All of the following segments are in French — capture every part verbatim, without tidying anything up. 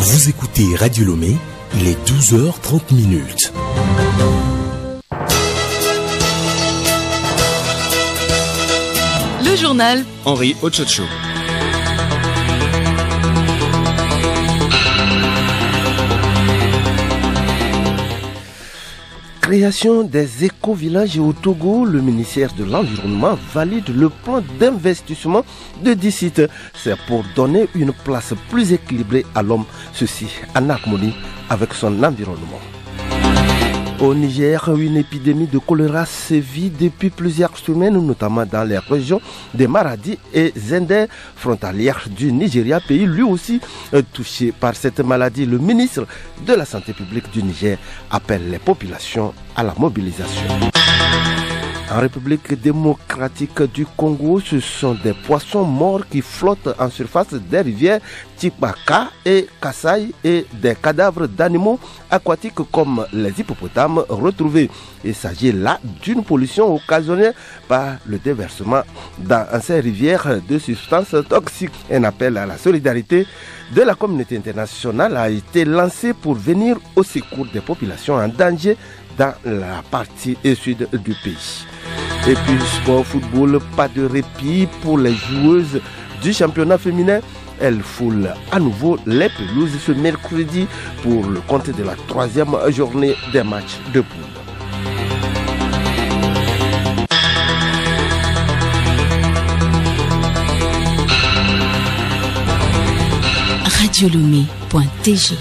Vous écoutez Radio Lomé, il est douze heures trente minutes. Le journal Henri Ochocho. Création des éco-villages au Togo, le ministère de l'Environnement valide le plan d'investissement de dix sites. C'est pour donner une place plus équilibrée à l'homme, ceci en harmonie avec son environnement. Au Niger, une épidémie de choléra sévit depuis plusieurs semaines, notamment dans les régions de Maradi et Zender, frontalières du Nigeria, pays lui aussi touché par cette maladie. Le ministre de la Santé publique du Niger appelle les populations à la mobilisation. En République démocratique du Congo, ce sont des poissons morts qui flottent en surface des rivières Tibaka et Kasaï et des cadavres d'animaux aquatiques comme les hippopotames retrouvés. Il s'agit là d'une pollution occasionnée par le déversement dans ces rivières de substances toxiques. Un appel à la solidarité de la communauté internationale a été lancé pour venir au secours des populations en danger dans la partie sud du pays. Et puis sport football, pas de répit pour les joueuses du championnat féminin. Elles foulent à nouveau les pelouses ce mercredi pour le compte de la troisième journée des matchs de poule. radio lomé point t g.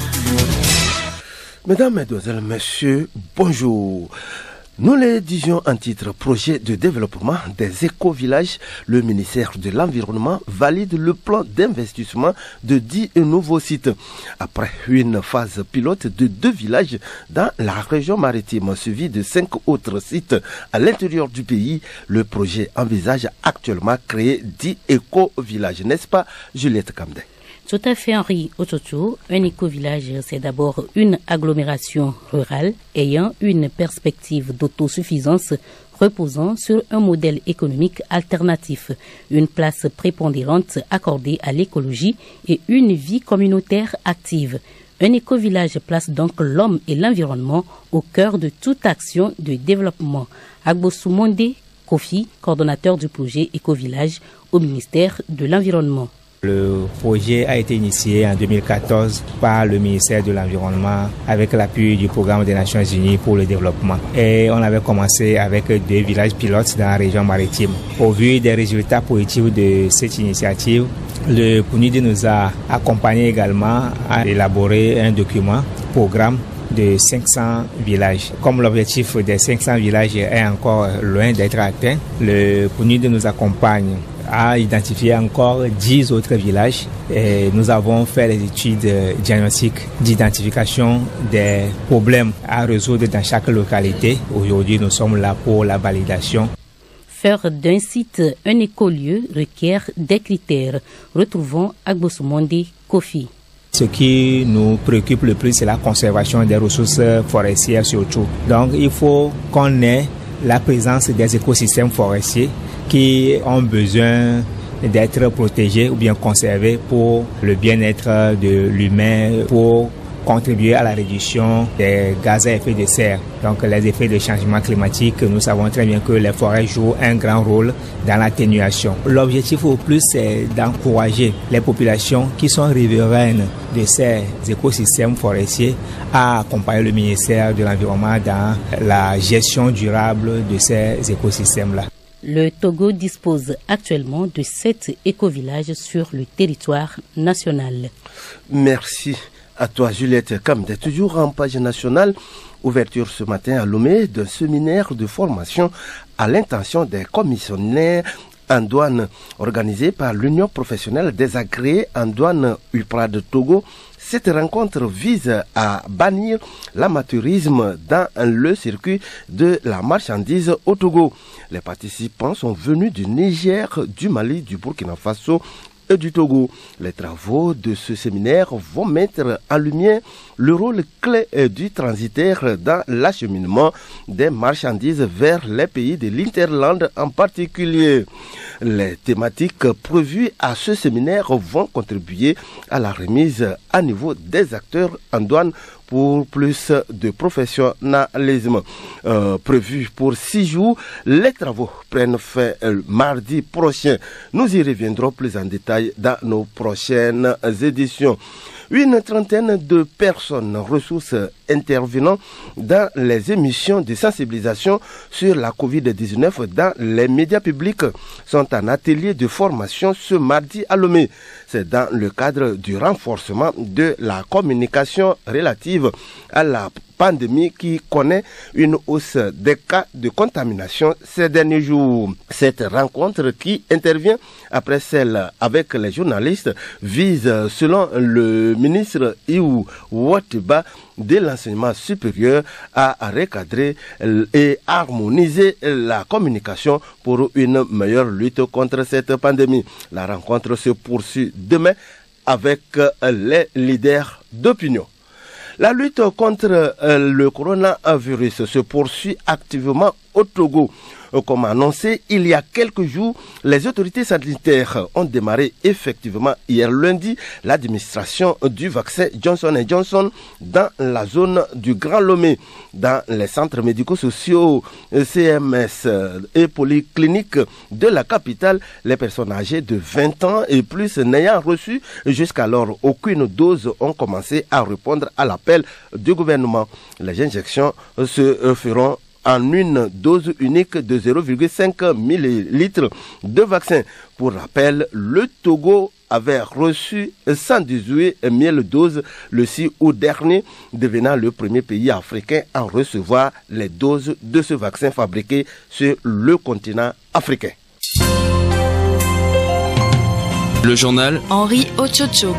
Mesdames, Mesdemoiselles, Messieurs, bonjour. Nous les disions en titre, projet de développement des éco-villages. Le ministère de l'Environnement valide le plan d'investissement de dix nouveaux sites. Après une phase pilote de deux villages dans la région maritime, suivi de cinq autres sites à l'intérieur du pays, le projet envisage actuellement créer dix éco-villages. N'est-ce pas, Juliette Kamdé? Tout à fait, Henri Ototo. Un éco-village, c'est d'abord une agglomération rurale ayant une perspective d'autosuffisance reposant sur un modèle économique alternatif, une place prépondérante accordée à l'écologie et une vie communautaire active. Un éco-village place donc l'homme et l'environnement au cœur de toute action de développement. Agbosumonde Kofi, coordonnateur du projet éco-village au ministère de l'Environnement. Le projet a été initié en deux mille quatorze par le ministère de l'Environnement avec l'appui du programme des Nations Unies pour le développement. Et on avait commencé avec deux villages pilotes dans la région maritime. Au vu des résultats positifs de cette initiative, le P N U D nous a accompagnés également à élaborer un document, programme de cinq cents villages. Comme l'objectif des cinq cents villages est encore loin d'être atteint, le P N U D nous accompagne à identifier encore dix autres villages et nous avons fait les études diagnostiques d'identification des problèmes à résoudre dans chaque localité. Aujourd'hui, nous sommes là pour la validation. Faire d'un site un écolieu requiert des critères. Retrouvons Agbosumonde Kofi. Ce qui nous préoccupe le plus, c'est la conservation des ressources forestières surtout. Donc, il faut qu'on ait la présence des écosystèmes forestiers qui ont besoin d'être protégés ou bien conservés pour le bien-être de l'humain, pour contribuer à la réduction des gaz à effet de serre. Donc les effets de changement climatique, nous savons très bien que les forêts jouent un grand rôle dans l'atténuation. L'objectif au plus, c'est d'encourager les populations qui sont riveraines de ces écosystèmes forestiers à accompagner le ministère de l'Environnement dans la gestion durable de ces écosystèmes-là. Le Togo dispose actuellement de sept éco-villages sur le territoire national. Merci à toi, Juliette Kamdé. Toujours en page nationale, ouverture ce matin à Lomé d'un séminaire de formation à l'intention des commissionnaires en douane organisé par l'Union professionnelle des agréés en douane U P R A de Togo. Cette rencontre vise à bannir l'amateurisme dans le circuit de la marchandise au Togo. Les participants sont venus du Niger, du Mali, du Burkina Faso et du Togo. Les travaux de ce séminaire vont mettre en lumière le rôle clé du transitaire dans l'acheminement des marchandises vers les pays de l'Interland en particulier. Les thématiques prévues à ce séminaire vont contribuer à la remise à niveau des acteurs en douane pour plus de professionnalisme. Euh, prévu pour six jours, les travaux prennent fin euh, mardi prochain. Nous y reviendrons plus en détail dans nos prochaines éditions. Une trentaine de personnes ressources intervenant dans les émissions de sensibilisation sur la covid dix-neuf dans les médias publics sont en atelier de formation ce mardi à Lomé. C'est dans le cadre du renforcement de la communication relative à la pandémie qui connaît une hausse des cas de contamination ces derniers jours. Cette rencontre qui intervient après celle avec les journalistes vise, selon le ministre Iou Watiba de l'enseignement supérieur, à recadrer et harmoniser la communication pour une meilleure lutte contre cette pandémie. La rencontre se poursuit demain avec les leaders d'opinion. La lutte contre le coronavirus se poursuit activement au Togo. Comme annoncé il y a quelques jours, les autorités sanitaires ont démarré effectivement hier lundi l'administration du vaccin Johnson and Johnson dans la zone du Grand Lomé. Dans les centres médico-sociaux, C M S et polycliniques de la capitale, les personnes âgées de vingt ans et plus n'ayant reçu jusqu'alors aucune dose ont commencé à répondre à l'appel du gouvernement. Les injections se feront en une dose unique de zéro virgule cinq millilitres de vaccin. Pour rappel, le Togo avait reçu cent dix-huit mille doses le six août dernier, devenant le premier pays africain à recevoir les doses de ce vaccin fabriqué sur le continent africain. Le journal Henri Ochocho.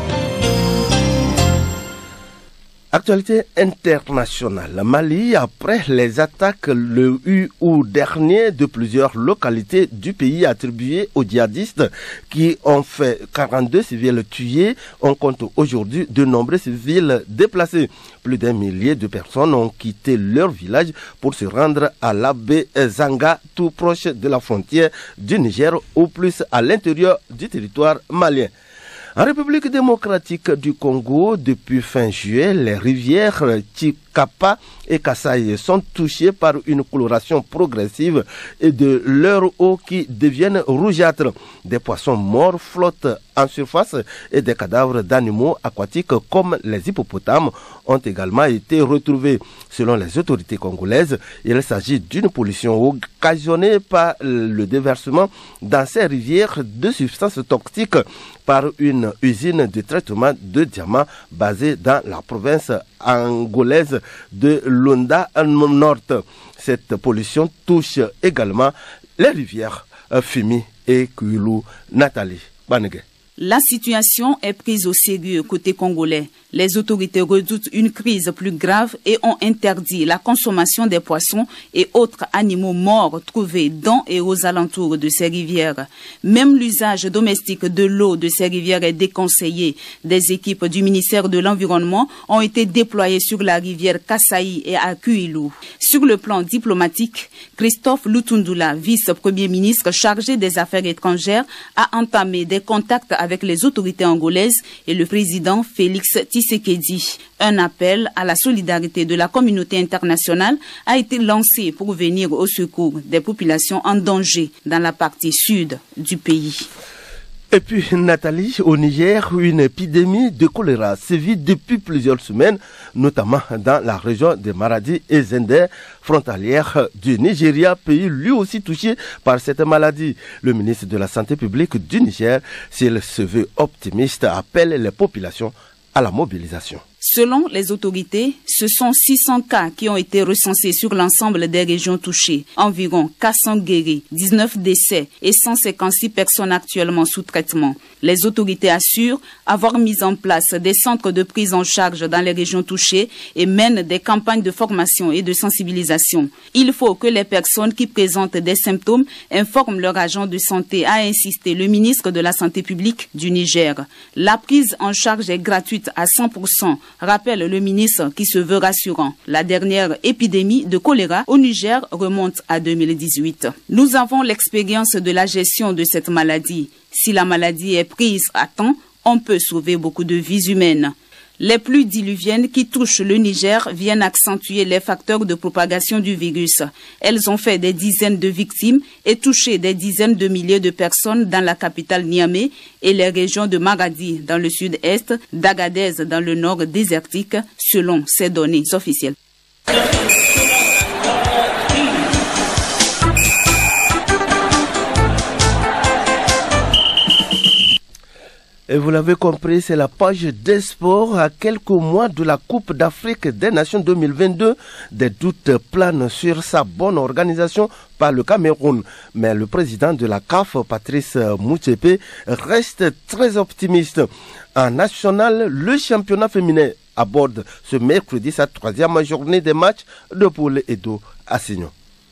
Actualité internationale. Mali, après les attaques le huit août dernier de plusieurs localités du pays attribuées aux djihadistes qui ont fait quarante-deux civils tués, on compte aujourd'hui de nombreux civils déplacés. Plus d'un millier de personnes ont quitté leur village pour se rendre à l'abbé Zanga, tout proche de la frontière du Niger, au plus à l'intérieur du territoire malien. En République démocratique du Congo, depuis fin juillet, les rivières Chikapa et Kasaï sont touchées par une coloration progressive et de leur eau qui deviennent rougeâtres. Des poissons morts flottent en surface et des cadavres d'animaux aquatiques comme les hippopotames ont également été retrouvés. Selon les autorités congolaises, il s'agit d'une pollution occasionnée par le déversement dans ces rivières de substances toxiques par une usine de traitement de diamants basée dans la province angolaise de Lunda Nord. Cette pollution touche également les rivières Fimi et Kouilou. Nathalie Banege. La situation est prise au sérieux côté congolais. Les autorités redoutent une crise plus grave et ont interdit la consommation des poissons et autres animaux morts trouvés dans et aux alentours de ces rivières. Même l'usage domestique de l'eau de ces rivières est déconseillé. Des équipes du ministère de l'Environnement ont été déployées sur la rivière Kasaï et à Kouilou. Sur le plan diplomatique, Christophe Lutundula, vice-premier ministre chargé des Affaires étrangères, a entamé des contacts avec les autorités angolaises et le président Félix Tshisekedi. Un appel à la solidarité de la communauté internationale a été lancé pour venir au secours des populations en danger dans la partie sud du pays. Et puis, Nathalie, au Niger, une épidémie de choléra sévit depuis plusieurs semaines, notamment dans la région de Maradi et Zender, frontalière du Nigeria, pays lui aussi touché par cette maladie. Le ministre de la Santé publique du Niger, s'il se veut optimiste, appelle les populations à la mobilisation. Selon les autorités, ce sont six cents cas qui ont été recensés sur l'ensemble des régions touchées. Environ quatre cents guéris, dix-neuf décès et cent cinquante-six personnes actuellement sous traitement. Les autorités assurent avoir mis en place des centres de prise en charge dans les régions touchées et mènent des campagnes de formation et de sensibilisation. Il faut que les personnes qui présentent des symptômes informent leur agent de santé, a insisté le ministre de la Santé publique du Niger. La prise en charge est gratuite à cent pour cent rappelle le ministre qui se veut rassurant. La dernière épidémie de choléra au Niger remonte à deux mille dix-huit. Nous avons l'expérience de la gestion de cette maladie. Si la maladie est prise à temps, on peut sauver beaucoup de vies humaines. Les pluies diluviennes qui touchent le Niger viennent accentuer les facteurs de propagation du virus. Elles ont fait des dizaines de victimes et touché des dizaines de milliers de personnes dans la capitale Niamey et les régions de Maradi dans le sud-est, d'Agadez dans le nord désertique, selon ces données officielles. Et vous l'avez compris, c'est la page des sports à quelques mois de la Coupe d'Afrique des Nations deux mille vingt-deux. Des doutes planent sur sa bonne organisation par le Cameroun. Mais le président de la C A F, Patrice Motsepe, reste très optimiste. En national, le championnat féminin aborde ce mercredi sa troisième journée des matchs de poule et d'eau à Signon.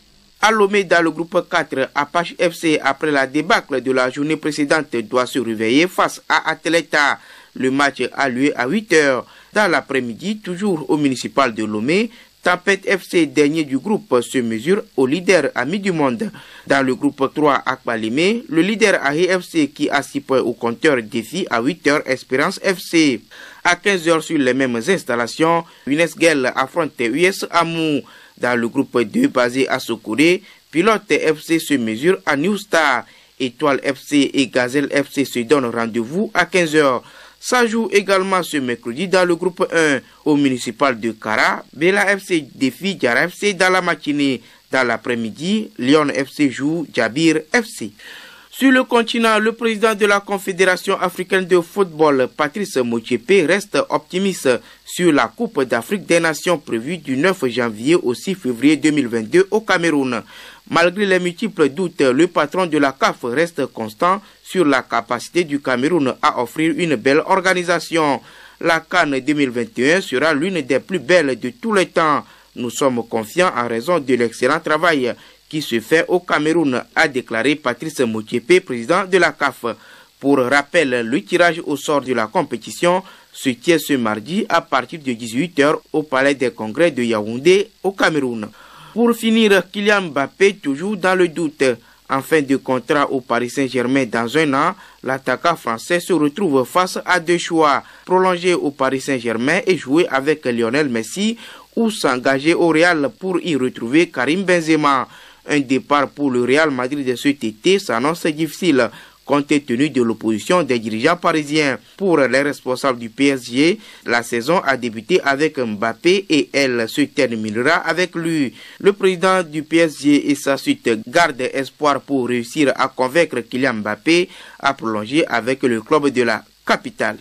À Lomé, dans le groupe quatre, Apache F C, après la débâcle de la journée précédente, doit se réveiller face à Atleta. Le match a lieu à huit heures. Dans l'après-midi, toujours au municipal de Lomé, Tempête F C, dernier du groupe, se mesure au leader ami du monde. Dans le groupe trois, Akbalimé, le leader A I F C qui a six points au compteur défie à huit heures Espérance F C. À quinze heures sur les mêmes installations, Unesgel affronte U S Amou. Dans le groupe deux, basé à Sokouré, Pilote F C se mesure à New Star. Étoile F C et Gazelle F C se donnent rendez-vous à quinze heures. Ça joue également ce mercredi dans le groupe un au municipal de Kara. Bela F C défie Diara F C dans la matinée. Dans l'après-midi, Lyon F C joue Djabir F C. Sur le continent, le président de la Confédération africaine de football, Patrice Motsepe, reste optimiste sur la Coupe d'Afrique des Nations prévue du neuf janvier au six février deux mille vingt-deux au Cameroun. Malgré les multiples doutes, le patron de la C A F reste constant sur la capacité du Cameroun à offrir une belle organisation. La CAN deux mille vingt et un sera l'une des plus belles de tous les temps. Nous sommes confiants en raison de l'excellent travail qui se fait au Cameroun, a déclaré Patrice Motsepe, président de la C A F. Pour rappel, le tirage au sort de la compétition se tient ce mardi à partir de dix-huit heures au Palais des Congrès de Yaoundé, au Cameroun. Pour finir, Kylian Mbappé, toujours dans le doute. En fin de contrat au Paris Saint-Germain dans un an, l'attaquant français se retrouve face à deux choix. Prolonger au Paris Saint-Germain et jouer avec Lionel Messi ou s'engager au Real pour y retrouver Karim Benzema. Un départ pour le Real Madrid de cet été s'annonce difficile, compte tenu de l'opposition des dirigeants parisiens. Pour les responsables du P S G, la saison a débuté avec Mbappé et elle se terminera avec lui. Le président du P S G et sa suite gardent espoir pour réussir à convaincre Kylian Mbappé à prolonger avec le club de la capitale.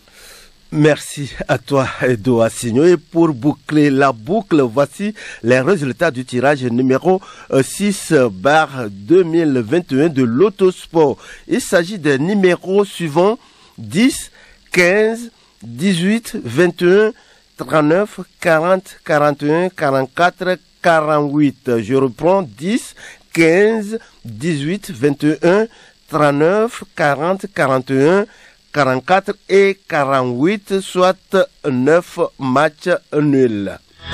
Merci à toi, Edo Assigno. Et pour boucler la boucle, voici les résultats du tirage numéro six barre deux mille vingt et un de l'Autosport. Il s'agit des numéros suivants: dix, quinze, dix-huit, vingt et un, trente-neuf, quarante, quarante et un, quarante-quatre, quarante-huit. Je reprends: dix, quinze, dix-huit, vingt et un, trente-neuf, quarante, quarante et un, quarante-quatre et quarante-huit, soit neuf matchs nuls.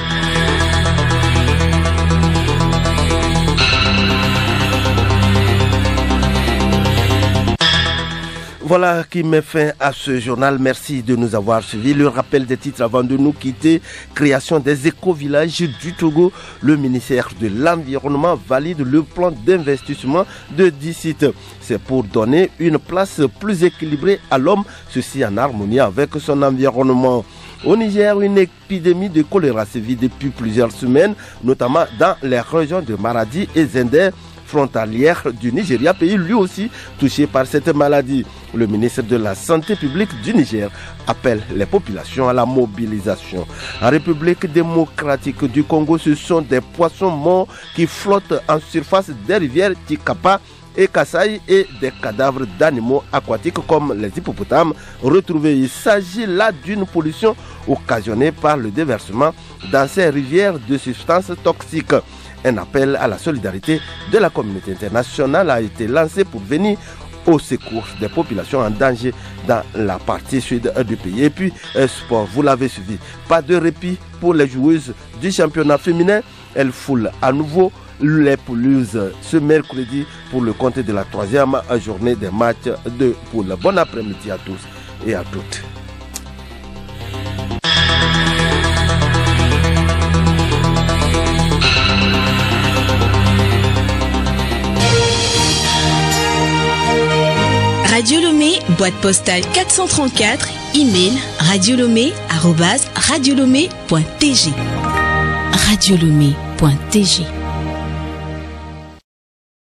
Voilà qui met fin à ce journal. Merci de nous avoir suivis. Le rappel des titres avant de nous quitter: création des éco-villages du Togo. Le ministère de l'Environnement valide le plan d'investissement de dix sites. C'est pour donner une place plus équilibrée à l'homme, ceci en harmonie avec son environnement. Au Niger, une épidémie de choléra sévit depuis plusieurs semaines, notamment dans les régions de Maradi et Zender, frontalière du Nigeria, pays lui aussi touché par cette maladie. Le ministre de la Santé publique du Niger appelle les populations à la mobilisation. En République démocratique du Congo, ce sont des poissons morts qui flottent en surface des rivières Tikapa et Kasaï et des cadavres d'animaux aquatiques comme les hippopotames retrouvés. Il s'agit là d'une pollution occasionnée par le déversement dans ces rivières de substances toxiques. Un appel à la solidarité de la communauté internationale a été lancé pour venir au secours des populations en danger dans la partie sud du pays. Et puis, sport, vous l'avez suivi. Pas de répit pour les joueuses du championnat féminin. Elles foulent à nouveau les pelouses ce mercredi pour le compte de la troisième journée des matchs de poule. Bon après-midi à tous et à toutes. Radio Lomé, boîte postale quatre cent trente-quatre, email radiolomé arobase radiolomé point t g. Radio Lomé point t g